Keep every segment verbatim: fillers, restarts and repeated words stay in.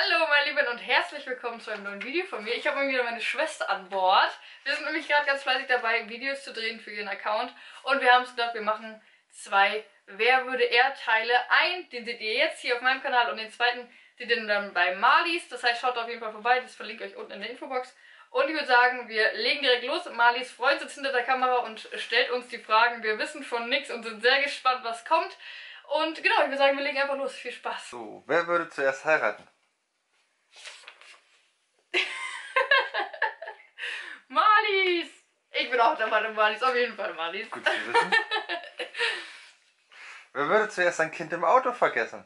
Hallo meine Lieben und herzlich willkommen zu einem neuen Video von mir. Ich habe mal wieder meine Schwester an Bord. Wir sind nämlich gerade ganz fleißig dabei, Videos zu drehen für ihren Account. Und wir haben es gedacht, wir machen zwei Wer würde er Teile. Ein, den seht ihr jetzt hier auf meinem Kanal und den zweiten seht ihr dann bei Marlies. Das heißt, schaut auf jeden Fall vorbei, das verlinke ich euch unten in der Infobox. Und ich würde sagen, wir legen direkt los. Marlies Freund sitzt hinter der Kamera und stellt uns die Fragen. Wir wissen von nichts und sind sehr gespannt, was kommt. Und genau, ich würde sagen, wir legen einfach los. Viel Spaß. So, wer würde zuerst heiraten? Marlies! Ich bin auch der Meinung, Marlies. Auf jeden Fall Marlies. Gut zu wissen. Wer würde zuerst sein Kind im Auto vergessen?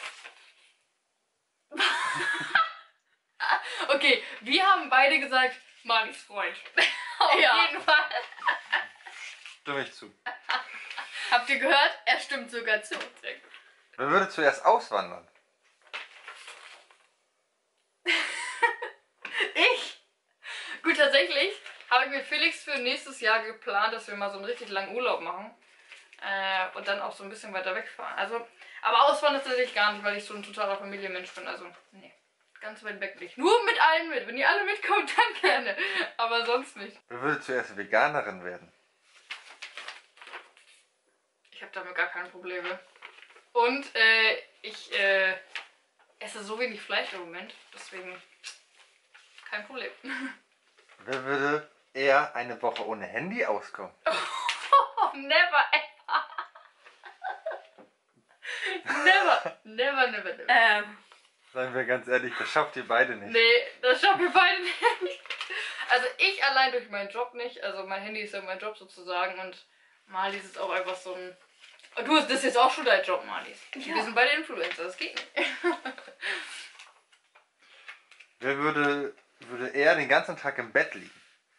Okay, wir haben beide gesagt, Marlies Freund. Auf Ja. jeden Fall. Stimme ich zu. Habt ihr gehört? Er stimmt sogar zu. Sehr gut. Wer würde zuerst auswandern? Ich? Gut, tatsächlich habe ich mit Felix für nächstes Jahr geplant, dass wir mal so einen richtig langen Urlaub machen. Äh, und dann auch so ein bisschen weiter wegfahren. Also, aber auswandern tatsächlich gar nicht, weil ich so ein totaler Familienmensch bin. Also, nee. Ganz weit weg nicht. Nur mit allen mit. Wenn ihr alle mitkommt, dann gerne. Aber sonst nicht. Wer würde zuerst Veganerin werden? Ich habe damit gar keine Probleme. Und äh, ich äh, esse so wenig Fleisch im Moment. Deswegen kein Problem. Wer würde eher eine Woche ohne Handy auskommen? Oh, never ever. Never. Never, never, never. Ähm, Seien wir ganz ehrlich, das schafft ihr beide nicht. Nee, das schaffen wir beide nicht. Also ich allein durch meinen Job nicht. Also mein Handy ist ja mein Job sozusagen. Und Marlies ist auch einfach so ein... Und du, das ist jetzt auch schon dein Job, Marlies. Ja. Wir sind beide Influencer, das geht nicht. Wer würde, würde eher den ganzen Tag im Bett liegen?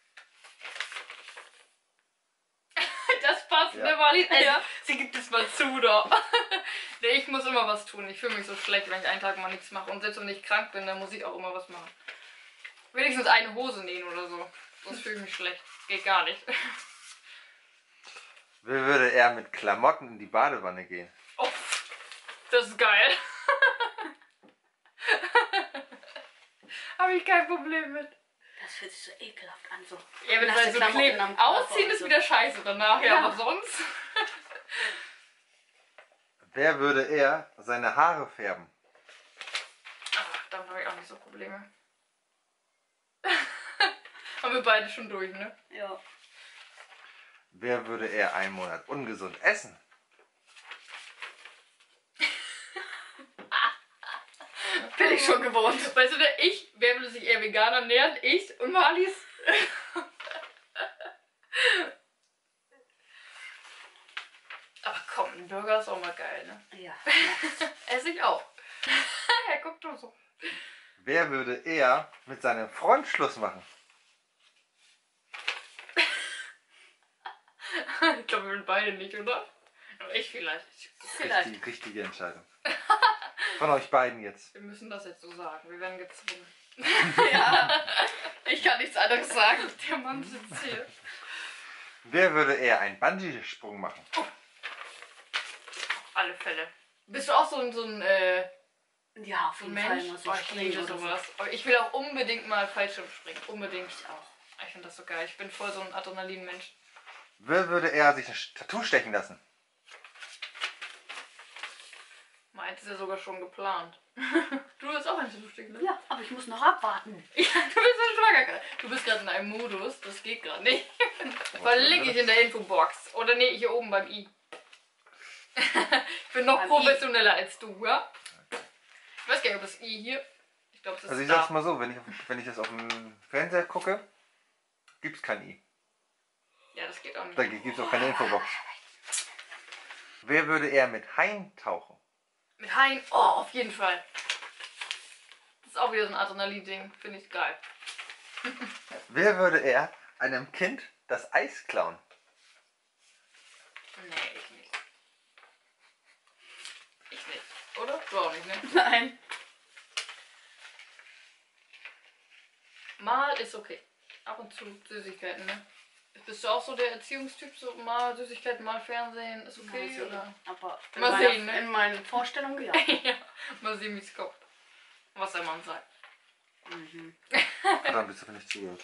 Das passt, Ja. ne, Marlies? Also, Ja. sie gibt es mal zu, doch. Nee, ich muss immer was tun. Ich fühle mich so schlecht, wenn ich einen Tag mal nichts mache. Und selbst wenn ich krank bin, dann muss ich auch immer was machen. Wenigstens eine Hose nähen oder so. Sonst fühle ich mich schlecht. Geht gar nicht. Wer würde eher mit Klamotten in die Badewanne gehen? Oh, das ist geil. Habe ich kein Problem mit. das fühlt sich so ekelhaft an. So. Ja, wenn es Nasse halt so Klamotten klebt. am Körper Ausziehen und ist so. wieder scheiße danach, ja, Ja. aber sonst. Wer würde eher seine Haare färben? Ach, damit habe ich auch nicht so Probleme. Haben wir beide schon durch, ne? Ja. Wer würde eher einen Monat ungesund essen? Bin ich schon gewohnt. Weißt du, der ich, wer würde sich eher vegan ernähren? Ich und Marlies. Ach komm, ein Burger ist auch mal geil, ne? Ja. Esse ich auch. Ja, guck doch so. Wer würde eher mit seinem Freund Schluss machen? Ich glaube, wir sind beide nicht, oder? Aber ich vielleicht. Vielleicht. Die richtige Entscheidung. Von euch beiden jetzt. Wir müssen das jetzt so sagen. Wir werden gezwungen. Ja. Ich kann nichts anderes sagen. Der Mann sitzt hier. Wer würde eher einen Bungee-Sprung machen? Auf alle Fälle. Bist du auch so ein, so ein, äh, Ja, auf so ein jeden Fall Mensch? muss ich Oh, ich springen liebe oder so. sowas. Aber ich will auch unbedingt mal Fallschirm springen. Unbedingt. Ich auch. Ich finde das so geil. Ich bin voll so ein Adrenalin-Mensch. Wer würde eher sich ein Tattoo stechen lassen? Meins ist ja sogar schon geplant. Du willst auch ein Tattoo stechen, ne? Ja, aber ich muss noch abwarten. Ja, du bist so schwanger gerade. Du bist gerade in einem Modus. Das geht gerade nicht. Verlinke ich in der Infobox. Oder nee, hier oben beim i. Ich bin noch Beim professioneller als du, ja? Ich weiß gar nicht, ob das i hier... Ich glaube, das Also ist ich sag's da. mal so, wenn ich, auf- wenn ich das auf dem Fernseher gucke, gibt's kein i. Ja, das geht auch nicht. Da gibt's auch keine Infobox. Wer würde eher mit Haien tauchen? Mit Haien, oh, auf jeden Fall. Das ist auch wieder so ein Adrenalin-Ding. Finde ich geil. Wer würde eher einem Kind das Eis klauen? Nee, ich nicht. Ich nicht. Oder? Du auch nicht, ne? Nein. Mal ist okay. Ab und zu Süßigkeiten, ne? Bist du auch so der Erziehungstyp? So mal Süßigkeiten, mal Fernsehen, ist okay? Mal sehen. Oder? Aber in, Mal meiner, sehen, ne? in meinen Vorstellungen ja. Ja, mal sehen, wie es kommt. was der Mann sagt. Mhm. Verdammt, bist du nicht zugehört.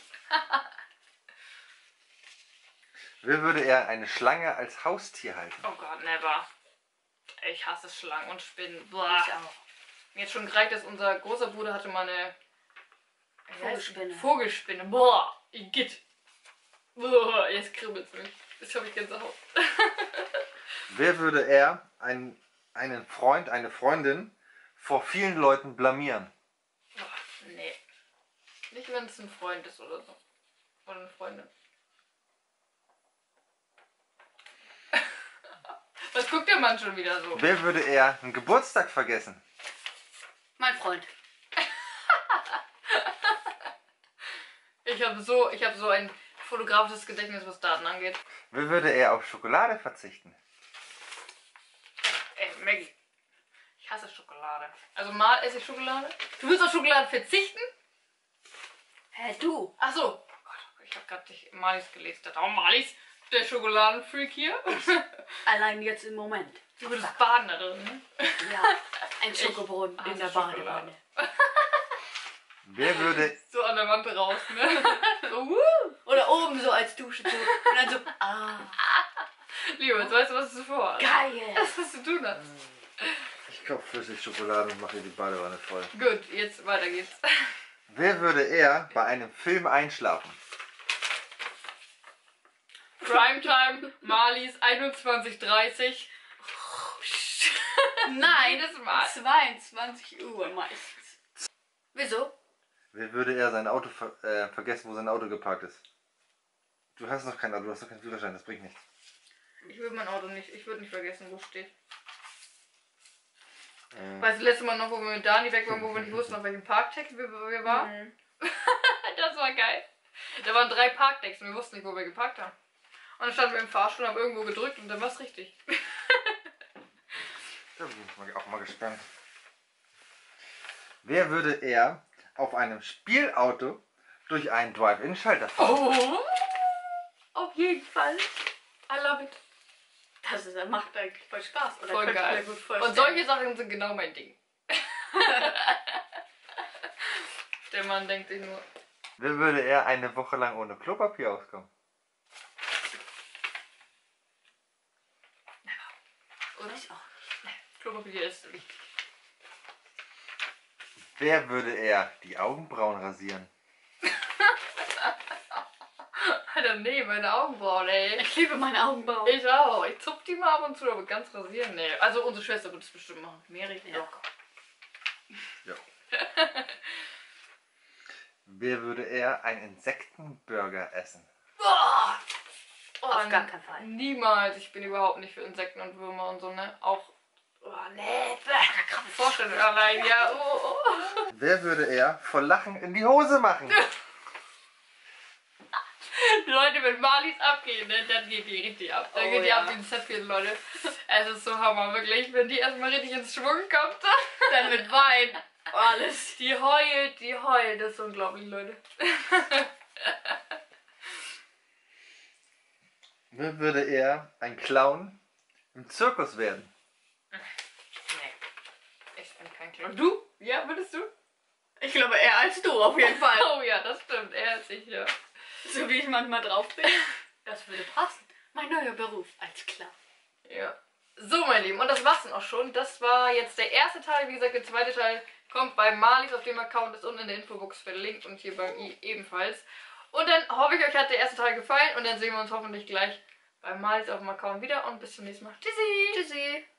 Wer würde eher eine Schlange als Haustier halten? Oh Gott, never. Ich hasse Schlangen und Spinnen. Boah. Ich auch. Mir hat schon gereicht, dass unser großer Bruder hatte mal eine Vogelspinne. Vogelspinne. Boah, Igitt. Boah, jetzt kribbelt's mich. Jetzt habe ich Gänsehaut. Wer würde eher einen, einen Freund, eine Freundin vor vielen Leuten blamieren? Boah, nee. Nicht, wenn es ein Freund ist oder so. Oder eine Freundin. Was guckt der Mann schon wieder so? Wer würde eher einen Geburtstag vergessen? Mein Freund. Ich habe so, ich habe so ein fotografisches Gedächtnis, was Daten angeht. Wer würde eher auf Schokolade verzichten? Ey, Maggie. Ich hasse Schokolade. Also mal esse ich Schokolade. Du willst auf Schokolade verzichten? Hä, du? Ach so. Oh Gott, ich habe gerade Malis gelesen. Oh, Malis, der Schokoladenfreak hier. Allein jetzt im Moment. Du würdest baden da drin, ne? Ja, ein Schokobrunnen hasse in der Schokolade. Badewanne. Wer würde, So an der Wand raus, ne? So, wuh. Oder oben so als Dusche so. Und dann so, ah, Lieber, jetzt weißt du, was du vorhast. geil. Das, was du tun hast. ich kaufe flüssig Schokolade und mache die Badewanne voll. Gut, jetzt weiter geht's. Wer würde eher bei einem Film einschlafen? Primetime, Malis einundzwanzig dreißig. Nein, Jedes Mal. zweiundzwanzig Uhr meistens. Wieso? Wer würde eher sein Auto ver äh, vergessen, wo sein Auto geparkt ist? Du hast noch kein Auto, du hast noch keinen Führerschein, das bringt nichts. Ich würde mein Auto nicht, ich würde nicht vergessen, wo es steht. Äh, Weißt du, letztes Mal noch, wo wir mit Dani weg waren, wo wir nicht wussten, auf welchem Parkdeck wir, wir waren? Mhm. Das war geil. Da waren drei Parkdecks und wir wussten nicht, wo wir geparkt haben. Und dann standen wir im Fahrstuhl, haben irgendwo gedrückt und dann war es richtig. da bin ich mal- auch mal gespannt. Wer würde eher auf einem Spielauto durch einen Drive-In-Schalter fahren? Oh! Auf jeden Fall. I love it. Das ist, das macht eigentlich voll Spaß. Oder Voll könnte ich geil. mir gut vorstellen. Und solche Sachen sind genau mein Ding. Der Mann denkt sich nur. Wer würde eher eine Woche lang ohne Klopapier auskommen? Oder? Ich auch. Klopapier ist wichtig. Wer würde eher die Augenbrauen rasieren? Alter, nee, meine Augenbrauen, ey. Ich liebe meine Augenbrauen. Ich auch. Ich zupf die mal ab und zu, aber ganz rasieren, nee. Also unsere Schwester wird es bestimmt machen. Mary, Ja. locker. Ja. Wer würde eher einen Insektenburger essen? Boah! Oh, Auf gar keinen Fall. Niemals. Ich bin überhaupt nicht für Insekten und Würmer und so, ne? Auch. Oh, nee. Vorstellung allein, ja. Oh, oh. Wer würde eher vor Lachen in die Hose machen? Die Leute, wenn Malis abgehen, ne, dann geht die richtig ab. Dann Oh, geht die ja. ab wie ein Zäpfchen, Leute. Es ist so Hammer, wirklich. Wenn die erstmal richtig ins Schwung kommt, Dann mit Wein. Alles. die heult, die heult. Das ist unglaublich, Leute. Wer würde eher ein Clown im Zirkus werden? Nee. Ich bin kein Clown. Du? Ja, würdest du? Ich glaube eher als du auf jeden Fall. Oh ja, das stimmt. Er ist sicher. So wie ich manchmal drauf bin. Das würde passen. Mein neuer Beruf als Clown. Ja. So, mein Lieben, und das war's dann auch schon. Das war jetzt der erste Teil. Wie gesagt, der zweite Teil kommt bei Malis auf dem Account, ist unten in der Infobox verlinkt und hier bei I ebenfalls. Und dann hoffe ich, euch hat der erste Teil gefallen und dann sehen wir uns hoffentlich gleich bei Malis auf dem Account wieder und bis zum nächsten Mal. Tschüssi! Tschüssi.